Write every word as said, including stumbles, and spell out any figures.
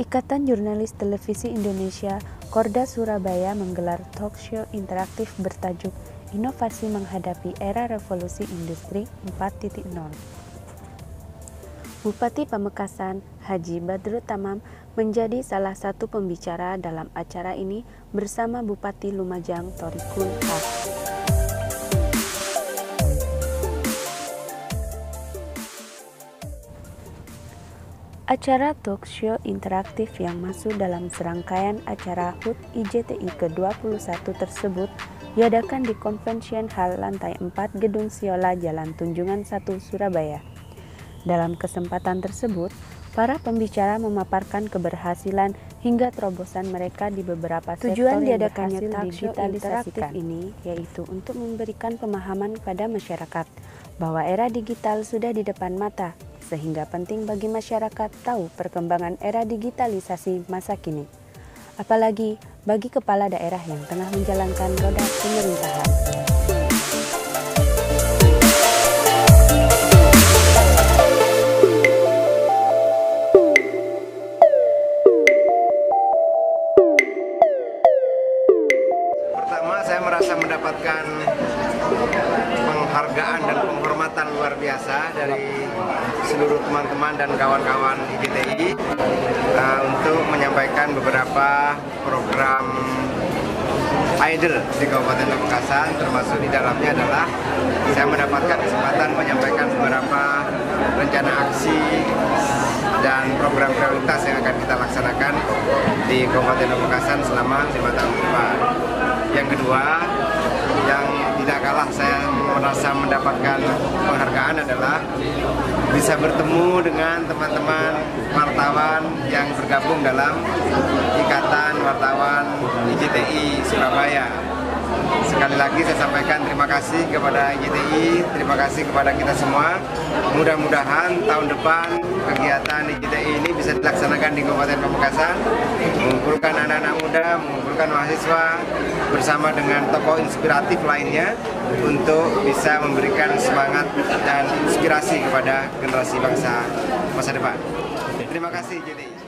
Ikatan Jurnalis Televisi Indonesia Korda Surabaya menggelar talk show interaktif bertajuk Inovasi Menghadapi Era Revolusi Industri empat titik nol. Bupati Pamekasan, Haji Badrut Tamam, menjadi salah satu pembicara dalam acara ini bersama Bupati Lumajang, Thorikul Haq. Acara talk show interaktif yang masuk dalam serangkaian acara H U T I J T I ke dua puluh satu tersebut diadakan di Convention Hall lantai empat Gedung Siola Jalan Tunjungan satu, Surabaya. Dalam kesempatan tersebut, para pembicara memaparkan keberhasilan hingga terobosan mereka di beberapa sektor. Tujuan diadakannya talk show interaktif ini yaitu untuk memberikan pemahaman kepada masyarakat bahwa era digital sudah di depan mata, sehingga penting bagi masyarakat tahu perkembangan era digitalisasi masa kini. Apalagi bagi kepala daerah yang tengah menjalankan roda pemerintahan. Pertama, saya merasa mendapatkan penghargaan dan penghormatan luar biasa dari seluruh teman-teman dan kawan-kawan I J T I uh, untuk menyampaikan beberapa program idol di Kabupaten Pamekasan, termasuk di dalamnya adalah saya mendapatkan kesempatan menyampaikan beberapa rencana aksi dan program prioritas yang akan kita laksanakan di Kabupaten Pamekasan selama lima tahun ke depan. Yang kedua, yang tidak kalah saya merasa mendapatkan penghargaan adalah bisa bertemu dengan teman-teman wartawan yang bergabung dalam Ikatan Wartawan I J T I Surabaya. Sekali lagi saya sampaikan terima kasih kepada I J T I, terima kasih kepada kita semua. Mudah-mudahan tahun depan kegiatan I J T I ini bisa dilaksanakan di Kabupaten Pamekasan, mengumpulkan anak-anak muda, mengumpulkan mahasiswa bersama dengan tokoh inspiratif lainnya untuk bisa memberikan semangat dan inspirasi kepada generasi bangsa masa depan. Terima kasih I J T I.